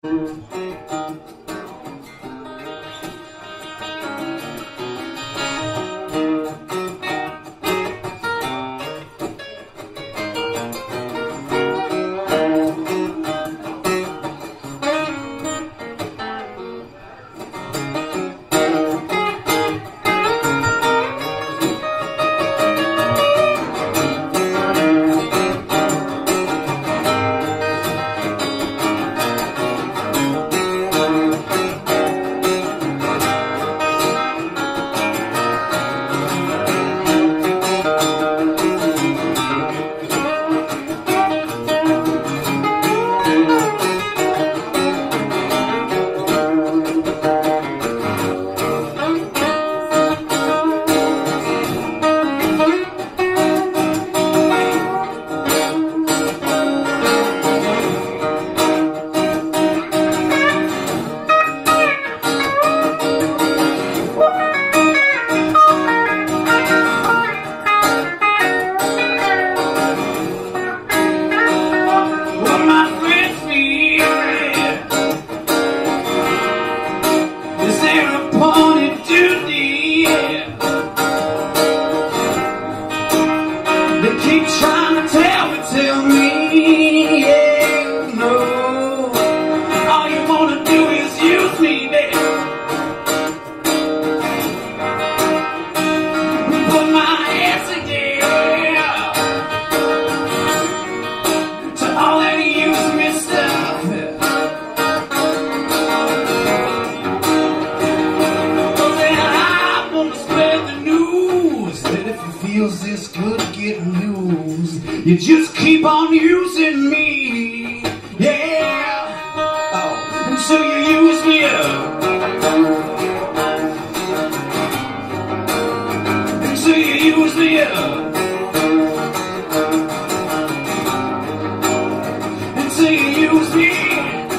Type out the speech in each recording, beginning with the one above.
You just keep on using me, yeah. Oh, and so you use me up, and so you use me up, and so you use me up.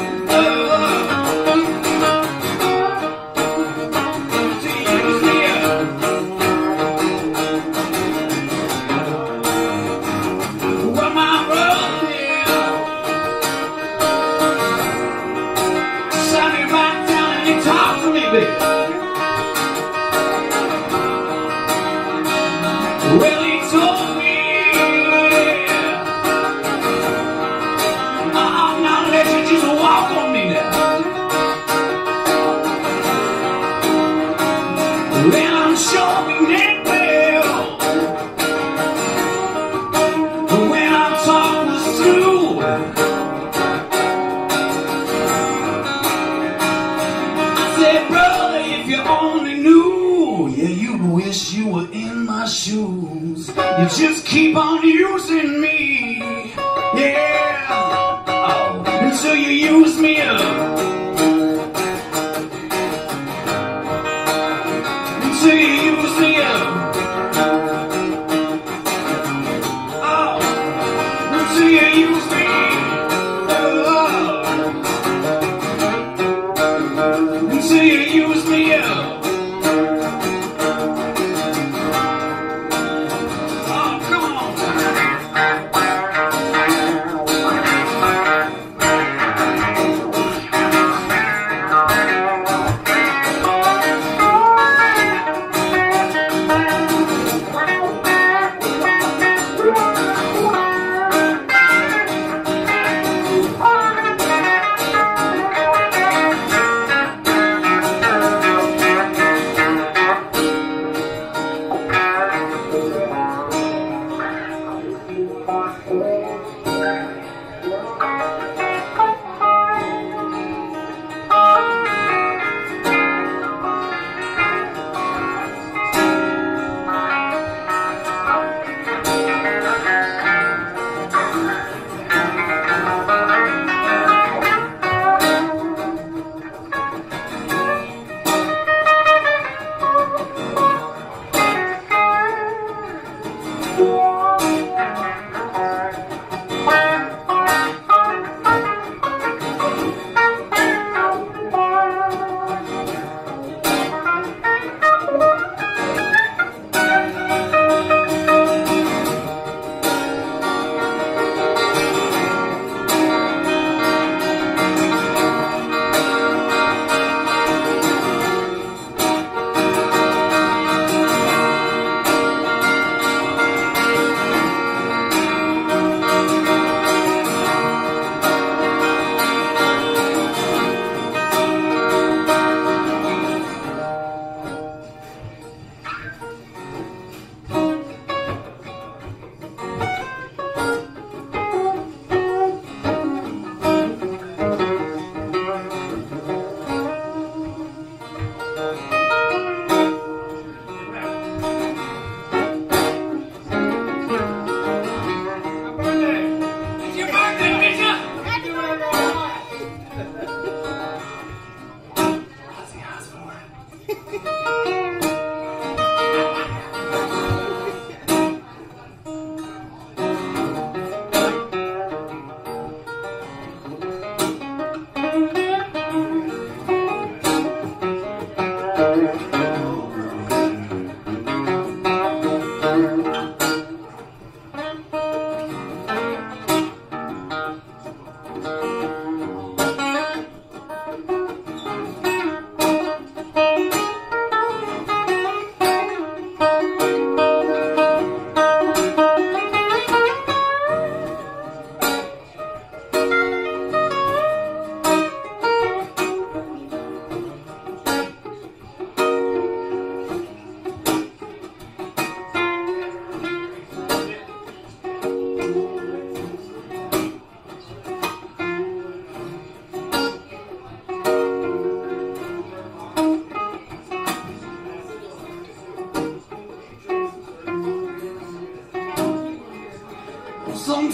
Well, he told me, I'm not let you just walk on me now. Well, I'm sure we meant well, but when I'm talking this through, I said, brother, if you only knew, yeah, you'd wish you were in my shoes. You just keep on using me, yeah. Oh, until you use me up, until you use me up. Oh, until you use me up, until you use me up.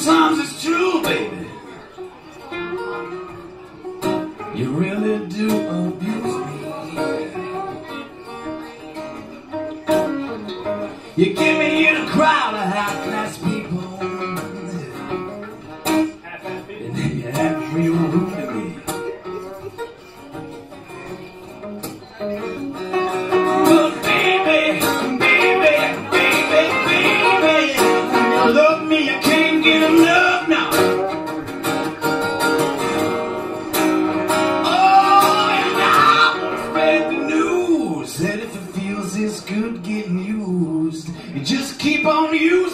sometimes it's true, baby. You really do abuse me. You get me in a crowd of high-class people, and then you act real rude to me. But baby, baby, baby, baby, you love me, I can't get enough now. Said if it feels this good getting used, you just keep on using.